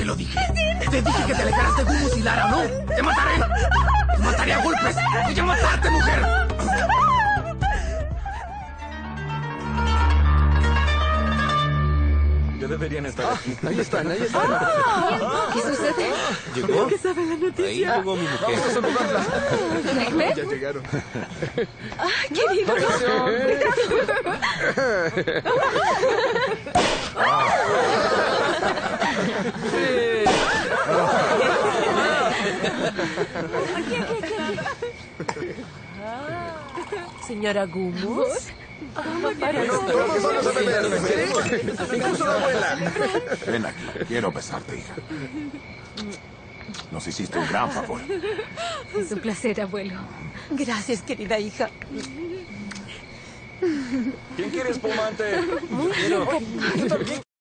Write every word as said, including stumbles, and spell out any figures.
te lo dije. Te dije que te alejaras de Gumus y Lara, ¿no? ¡Te mataré! ¡Te mataré a golpes! ¡Voy a matarte, mujer! Ya deberían estar aquí. Ahí están, ahí están. Ah, ¿qué sucede? ¿Llegó? ¿Qué sabe la noticia? Ahí llegó mi mujer. Vamos a saludarla. ¿Mehmet? Ya llegaron. ¡Ay, querido! Aquí, aquí, aquí, aquí. Señora Gumus. ¿Cómo para Todos vamos a beber. Incluso la abuela. Ven aquí, quiero besarte, hija. Nos hiciste un gran favor. Es un placer, abuelo. Gracias, querida hija. ¿Quién quiere espumante? Muy bien, cariño. Yo también.